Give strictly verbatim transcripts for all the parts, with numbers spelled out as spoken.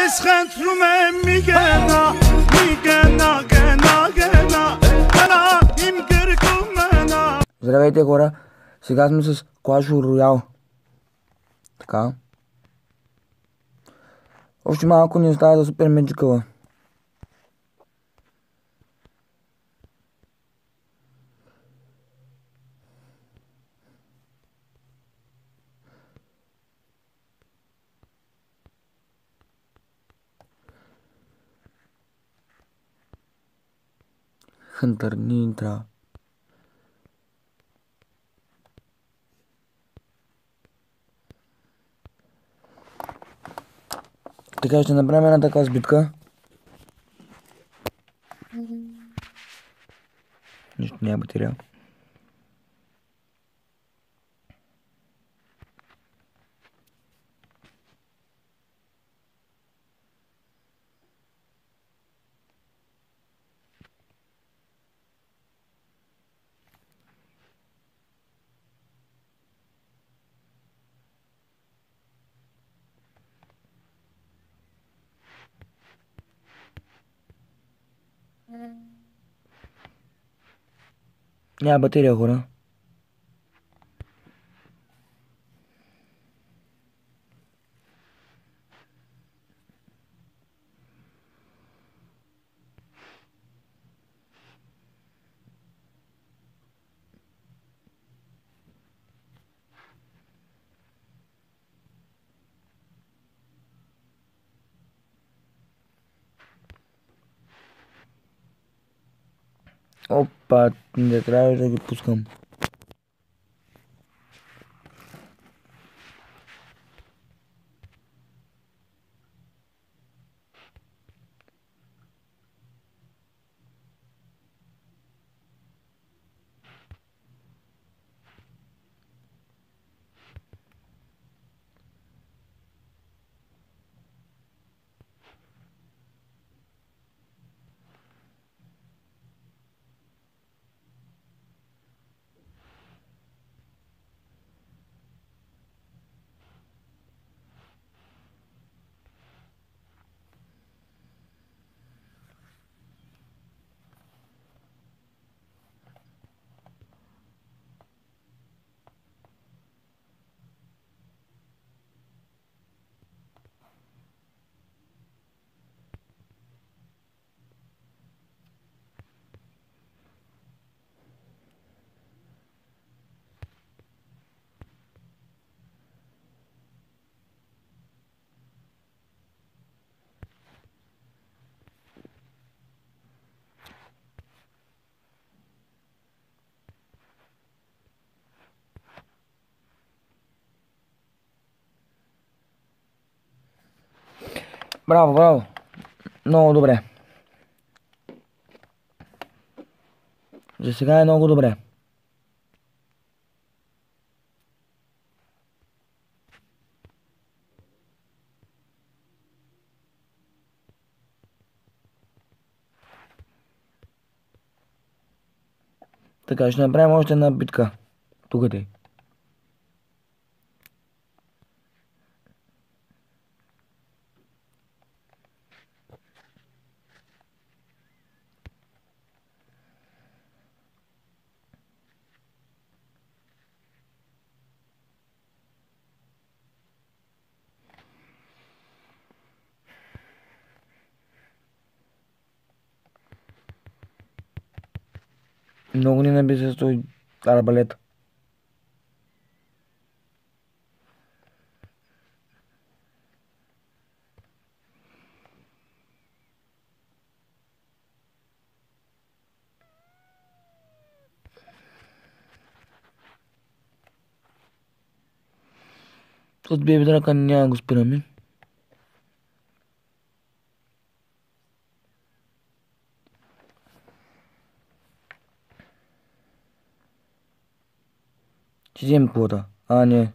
Escentrume mi gena, mi gena, gena, gena, gena, им гъркумена. Здравейте хора, сега сме с Clash Royale. Така. Още малко ни остава за супер меджикъла. Хънтър ни трябва. Така ще направим една така сбитка. Нищо няма батерия. Няма батерия, хора. Опа, не трябва да ги пускам. Браво, браво. Много добре. За сега е много добре. Така, ще направим още една битка. Тук тъй. Много ни наби се стои арбалет. От беби драка няма го спираме. Ще вземем плота. А, не.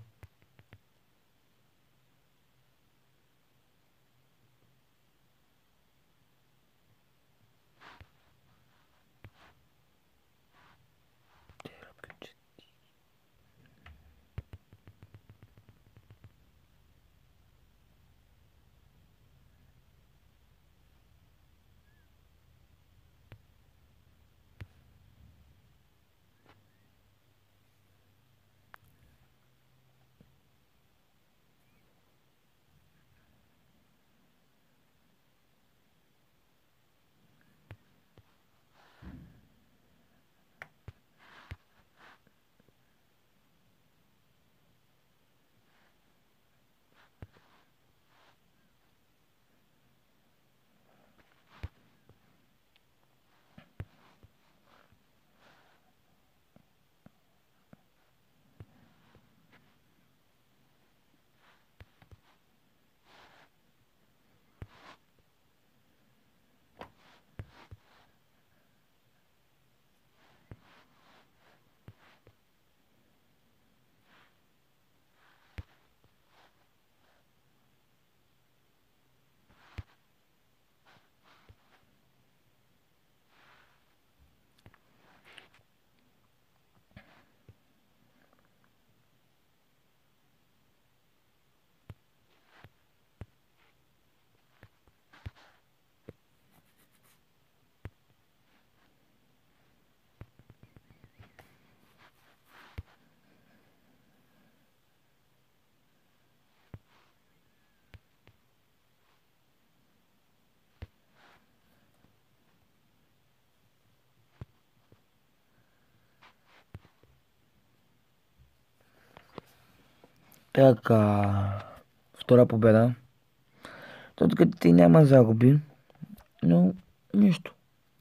Така. Втора победа. Тук ти няма загуби. Но нищо.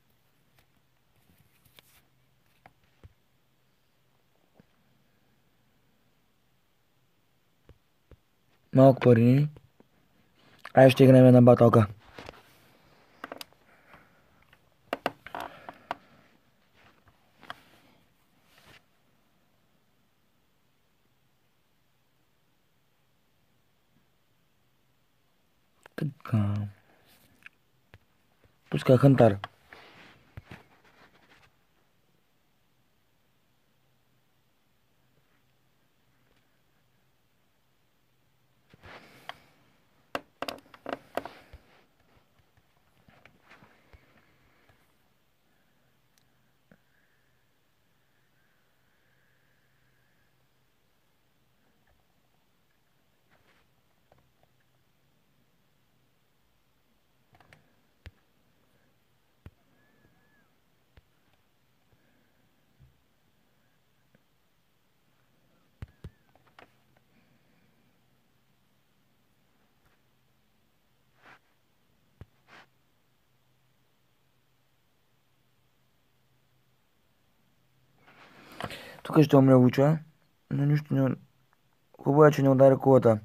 Малко пари. Ай, ще играем една баталка. Така. Пускай Хантар. Тук ще умре Луча. Но нищо не... Хубаво е, че не удари кулата.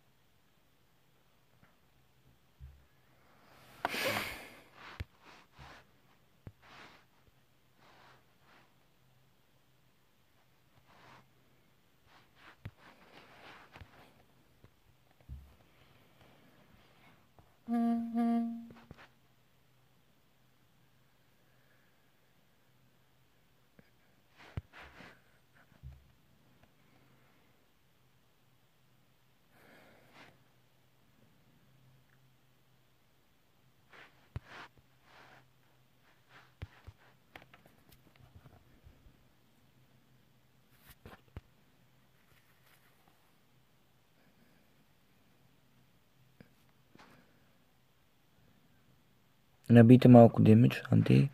Набийте малко демидж, анти.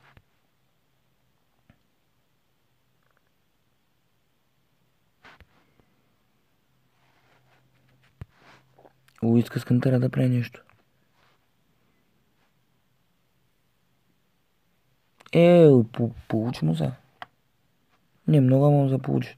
О, иска с Хантара да прави нещо. Е, по получи му за. Не, много му за получи.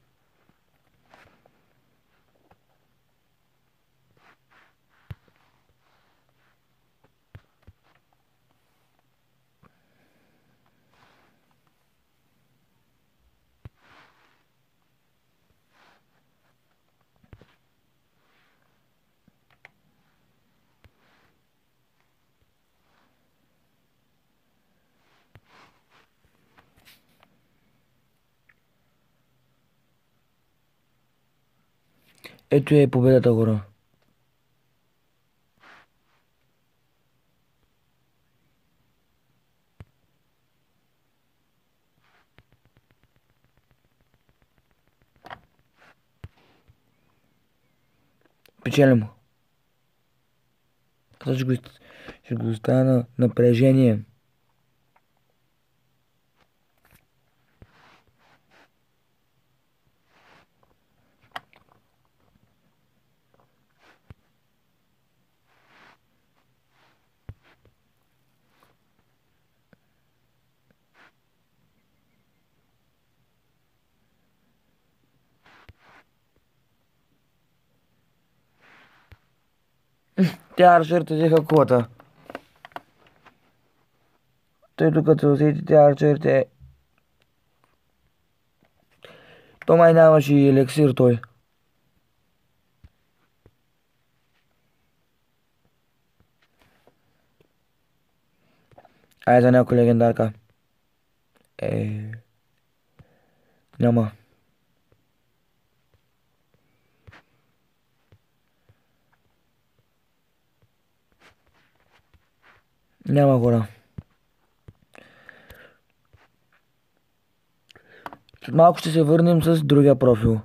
Ето е победата гора. Печелим. Каза, ще го, ще го оставя на напрежение. Те арчерите взеха кулата. Той докато усети те арчерите... То май нямаше и елексир той. Ай за някой легендарка. Е... Няма. Няма хора. След малко ще се върнем с другия профил.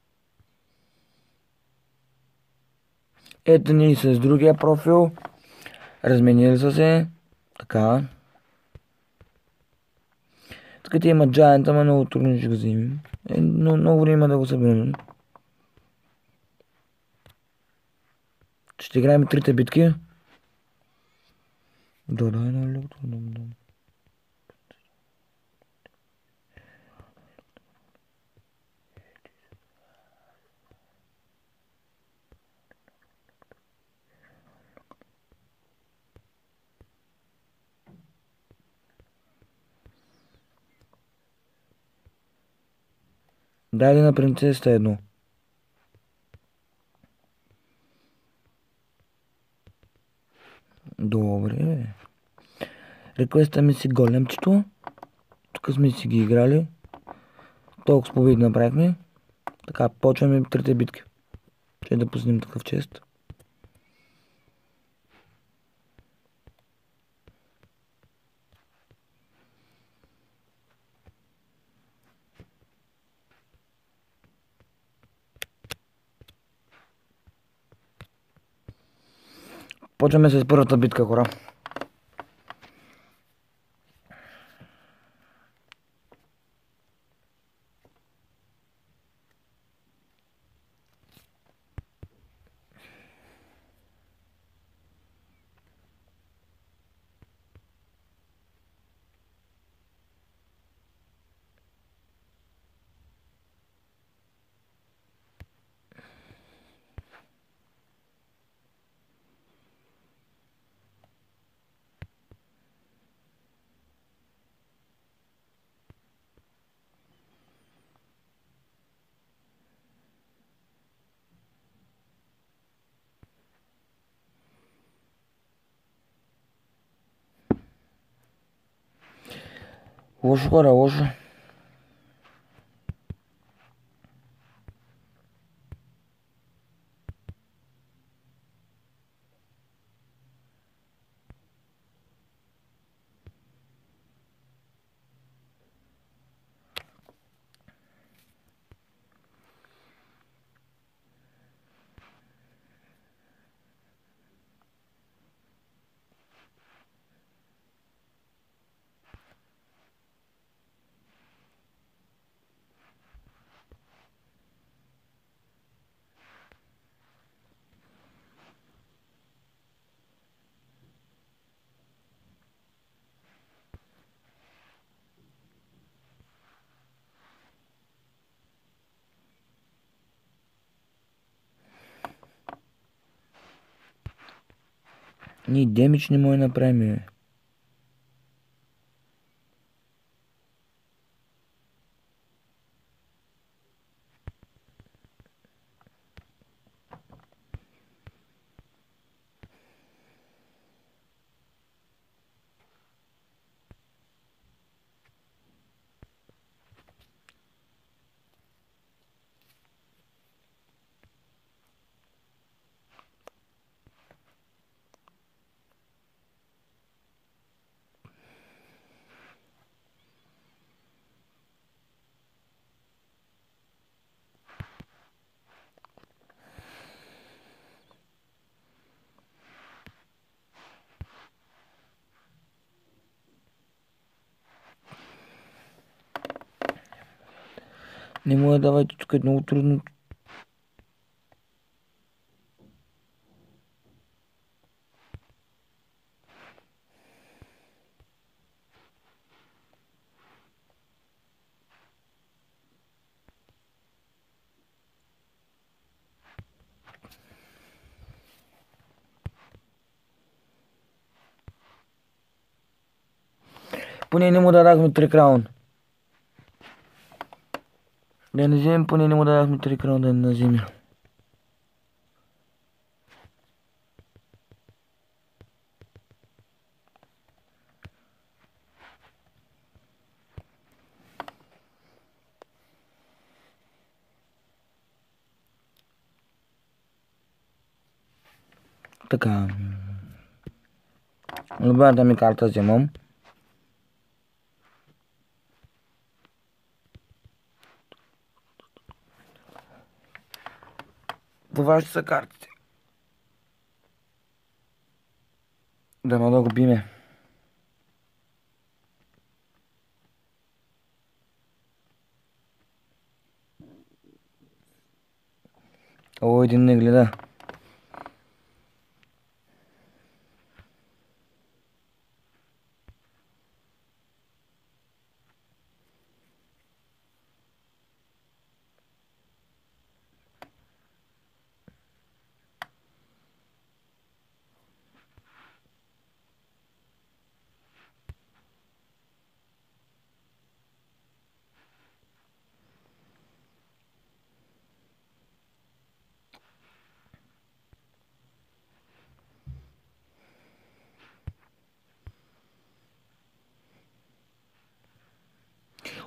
Ето ни с другия профил. Разменили са се. Така. Тук има Giant, ама много трудно ще го вземем. Е, но много време има да го съберем. Ще играем трите битки. Да, да, да, да, да. Дайде на принцесата едно. Добре. Реквеста ми си големчето. Тук сме си ги играли. Толкова победи направихме. Така, почваме трите битки. Ще да пуснем такъв чест. Почваме с първата битка, хора. Лошо, хора, лошо. Ние демидж не може да направим, бе. Не може да давайте, тук е много трудно. Поне не му дадахме три краун. Да не вземем, поне не му дадахме три краун да не вземе. Така. Любимата ми карта вземам. Това ще са картите. Дано да го биме. О, един не гледа.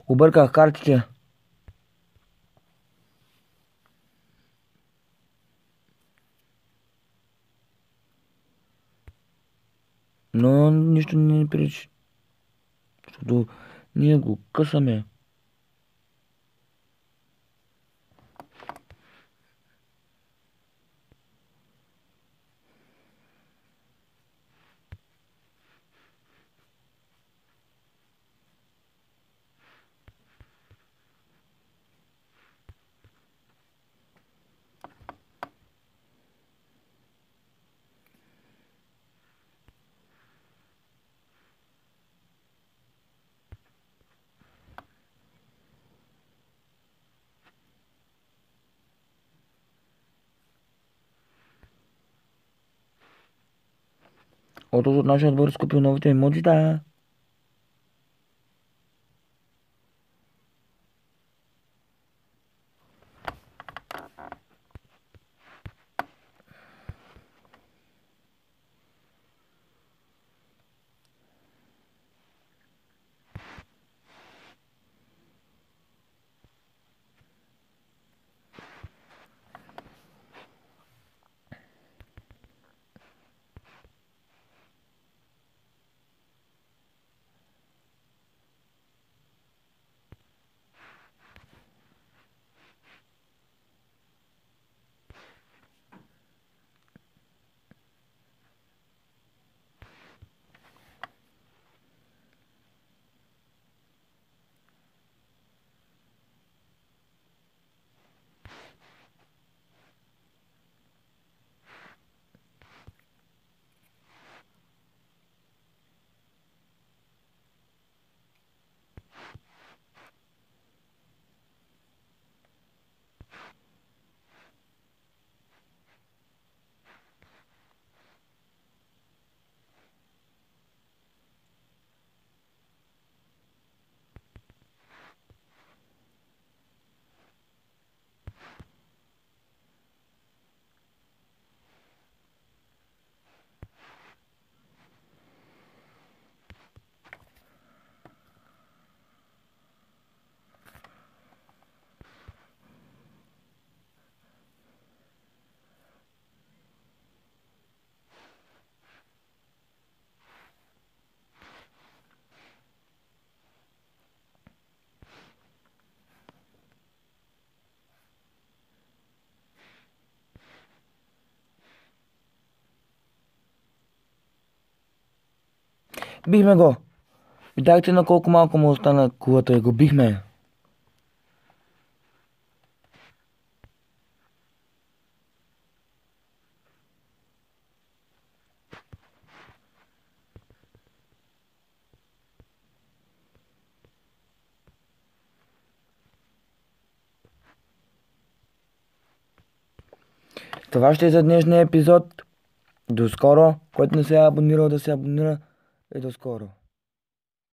Обърках картите. Но нищо не ни пречи. Защото ние го късаме. Ото от нашия отбор скупил новите емоджита. Бихме го. Видяхте на колко малко му остана кулата и го бихме. Това ще е за днешния епизод. До скоро. Който не се е абонирал да се абонира. И до скоро.